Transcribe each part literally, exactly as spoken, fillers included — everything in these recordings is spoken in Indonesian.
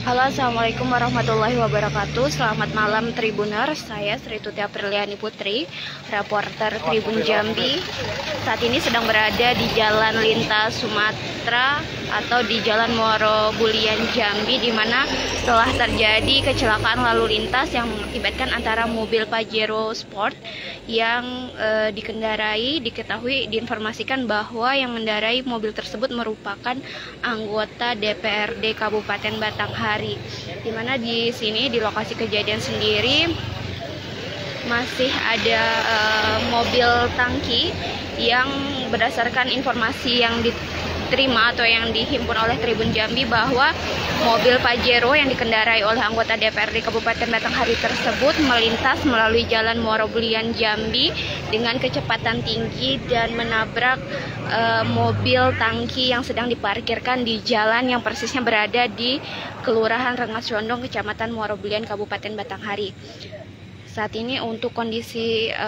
Halo, assalamualaikum warahmatullahi wabarakatuh. Selamat malam Tribuners, saya Sri Tuti Apriliani Putri, reporter Tribun Jambi. Saat ini sedang berada di Jalan Lintas Sumatera atau di Jalan Muaro Bulian Jambi, di mana setelah terjadi kecelakaan lalu lintas yang mengakibatkan antara mobil Pajero Sport yang e, dikendarai, diketahui diinformasikan bahwa yang mengendarai mobil tersebut merupakan anggota D P R D Kabupaten Batanghari, di mana di sini di lokasi kejadian sendiri masih ada e, mobil tangki yang berdasarkan informasi yang diterima atau yang dihimpun oleh Tribun Jambi bahwa mobil Pajero yang dikendarai oleh anggota D P R D Kabupaten Batanghari tersebut melintas melalui Jalan Muaro Bulian Jambi dengan kecepatan tinggi dan menabrak e, mobil tangki yang sedang diparkirkan di jalan yang persisnya berada di Kelurahan Rengas Condong, Kecamatan Muaro Bulian, Kabupaten Batanghari. Saat ini untuk kondisi e,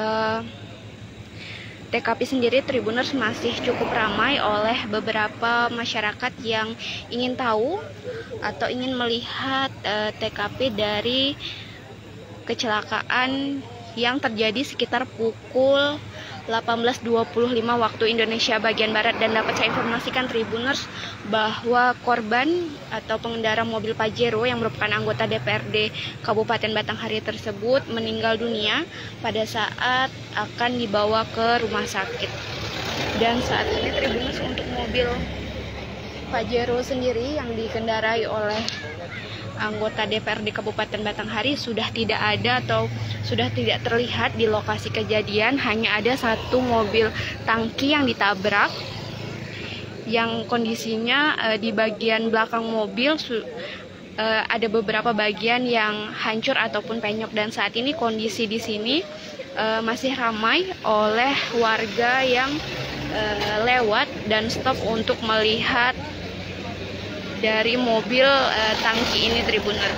T K P sendiri, Tribuners, masih cukup ramai oleh beberapa masyarakat yang ingin tahu atau ingin melihat e, T K P dari kecelakaan yang terjadi sekitar pukul delapan belas dua puluh lima waktu Indonesia bagian Barat. Dan dapat saya informasikan Tribuners bahwa korban atau pengendara mobil Pajero yang merupakan anggota D P R D Kabupaten Batanghari tersebut meninggal dunia pada saat akan dibawa ke rumah sakit. Dan saat ini Tribuners, untuk mobil Pajero sendiri yang dikendarai oleh anggota D P R D Kabupaten Batanghari sudah tidak ada atau sudah tidak terlihat di lokasi kejadian. Hanya ada satu mobil tangki yang ditabrak, yang kondisinya e, di bagian belakang mobil su, e, ada beberapa bagian yang hancur ataupun penyok. Dan saat ini kondisi di sini e, masih ramai oleh warga yang e, lewat dan stop untuk melihat dari mobil uh, tangki ini, Tribuner.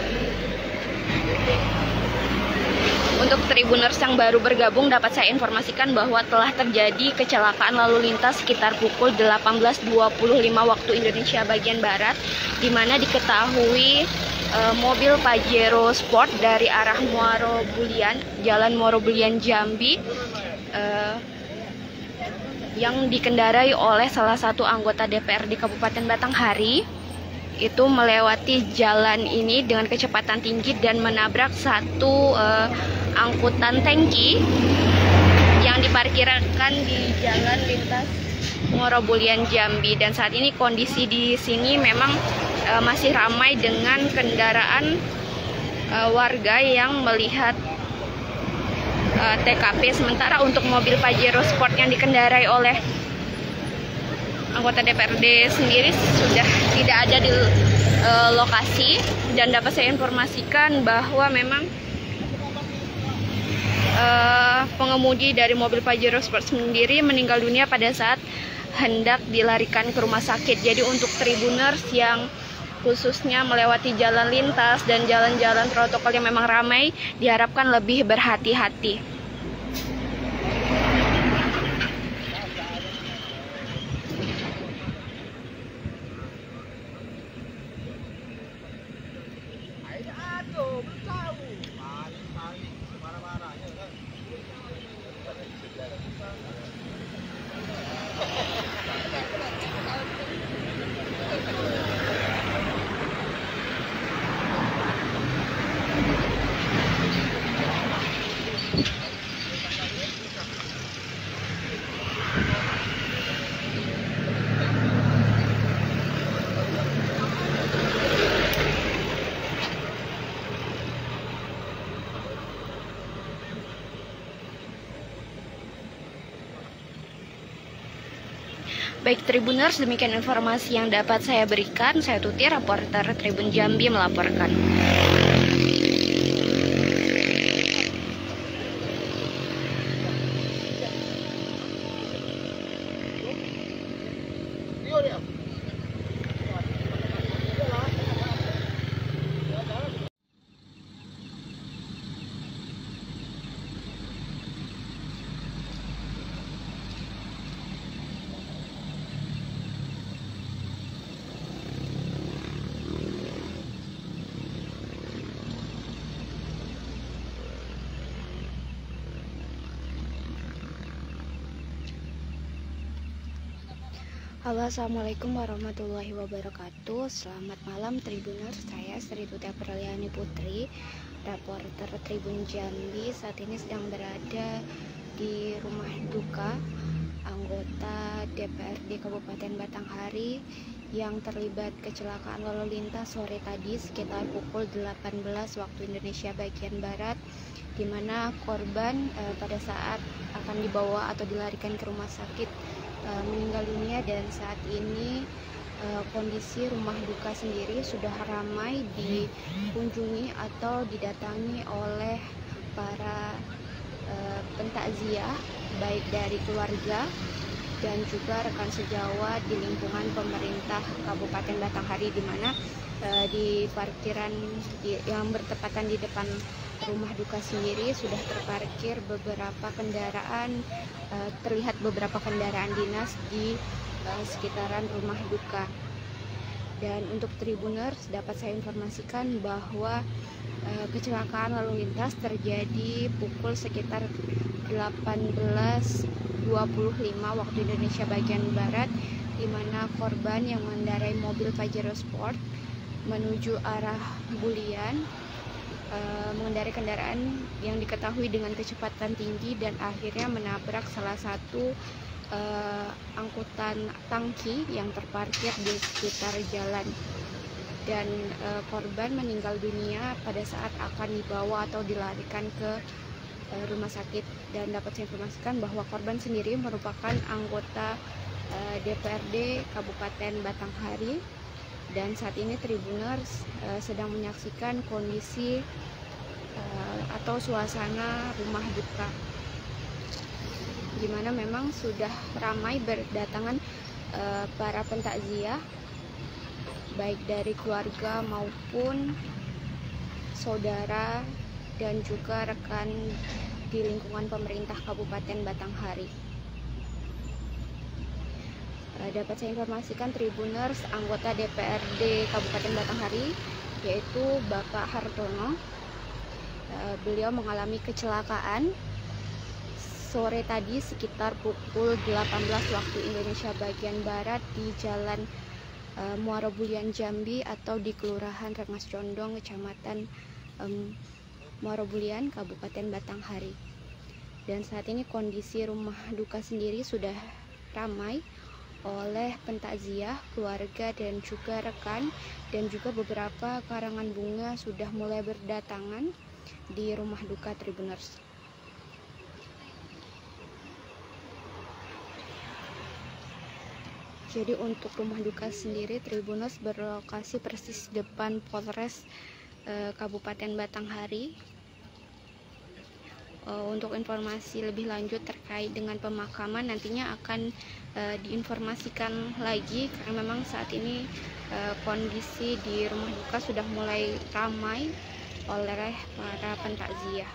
Untuk Tribuners yang baru bergabung, dapat saya informasikan bahwa telah terjadi kecelakaan lalu lintas sekitar pukul delapan belas dua puluh lima waktu Indonesia bagian Barat, di mana diketahui uh, mobil Pajero Sport dari arah Muaro Bulian, Jalan Muaro Bulian Jambi, uh, yang dikendarai oleh salah satu anggota D P R D Kabupaten Batanghari itu melewati jalan ini dengan kecepatan tinggi dan menabrak satu uh, angkutan tangki yang diparkirkan di Jalan Lintas Muaro Bulian Jambi. Dan saat ini kondisi di sini memang uh, masih ramai dengan kendaraan uh, warga yang melihat T K P. Sementara untuk mobil Pajero Sport yang dikendarai oleh anggota D P R D sendiri sudah tidak ada di e, lokasi. Dan dapat saya informasikan bahwa memang e, pengemudi dari mobil Pajero Sport sendiri meninggal dunia pada saat hendak dilarikan ke rumah sakit. Jadi untuk Tribuners yang khususnya melewati jalan lintas dan jalan-jalan protokol yang memang ramai, diharapkan lebih berhati-hati. Baik Tribuners, demikian informasi yang dapat saya berikan. Saya Tuti, reporter Tribun Jambi, melaporkan. Halo, assalamualaikum warahmatullahi wabarakatuh. Selamat malam Tribuners, saya Sri Tuti Apriliani Putri, reporter Tribun Jambi. Saat ini sedang berada di rumah duka anggota D P R D Kabupaten Batanghari yang terlibat kecelakaan lalu lintas sore tadi sekitar pukul delapan belas waktu Indonesia bagian Barat, di mana korban eh, pada saat akan dibawa atau dilarikan ke rumah sakit eh, meninggal dunia. Dan saat ini eh, kondisi rumah duka sendiri sudah ramai dikunjungi atau didatangi oleh para eh, pentakziah, baik dari keluarga dan juga rekan sejawat di lingkungan pemerintah Kabupaten Batanghari, di mana eh, di parkiran di, yang bertepatan di depan rumah duka sendiri sudah terparkir beberapa kendaraan, eh, terlihat beberapa kendaraan dinas di eh, sekitaran rumah duka. Dan untuk Tribuners, dapat saya informasikan bahwa eh, kecelakaan lalu lintas terjadi pukul sekitar delapan belas dua puluh lima waktu Indonesia bagian Barat, di mana korban yang mengendarai mobil Pajero Sport menuju arah Bulian Uh, mengendarai kendaraan yang diketahui dengan kecepatan tinggi dan akhirnya menabrak salah satu uh, angkutan tangki yang terparkir di sekitar jalan. Dan uh, korban meninggal dunia pada saat akan dibawa atau dilarikan ke uh, rumah sakit. Dan dapat saya informasikan bahwa korban sendiri merupakan anggota uh, D P R D Kabupaten Batanghari. Dan saat ini Tribuners uh, sedang menyaksikan kondisi uh, atau suasana rumah duka, di mana memang sudah ramai berdatangan uh, para pentakziah, baik dari keluarga maupun saudara dan juga rekan di lingkungan pemerintah Kabupaten Batanghari. Dapat saya informasikan Tribuners, anggota D P R D Kabupaten Batanghari yaitu Bapak Hartono, beliau mengalami kecelakaan sore tadi sekitar pukul delapan belas waktu Indonesia bagian Barat di Jalan Muara Bulian Jambi atau di Kelurahan Rengas Condong, Kecamatan um, Muara Bulian, Kabupaten Batanghari. Dan saat ini kondisi rumah duka sendiri sudah ramai oleh pentakziah, keluarga dan juga rekan, dan juga beberapa karangan bunga sudah mulai berdatangan di rumah duka Tribuners. Jadi untuk rumah duka sendiri Tribuners berlokasi persis depan Polres eh, Kabupaten Batanghari. Uh, untuk informasi lebih lanjut terkait dengan pemakaman nantinya akan uh, diinformasikan lagi, karena memang saat ini uh, kondisi di rumah duka sudah mulai ramai oleh para pentakziah.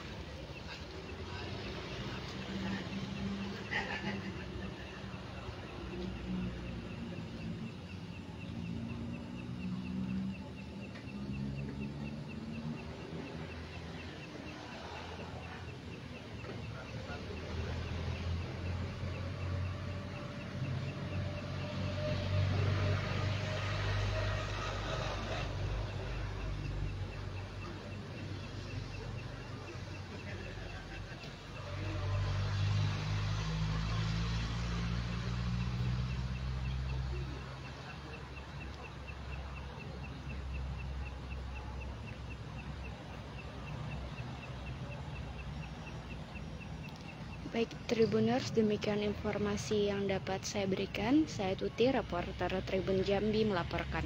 Baik Tribuners, demikian informasi yang dapat saya berikan. Saya Tuti, reporter Tribun Jambi melaporkan.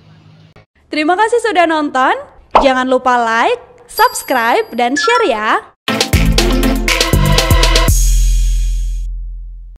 Terima kasih sudah nonton. Jangan lupa like, subscribe, dan share ya.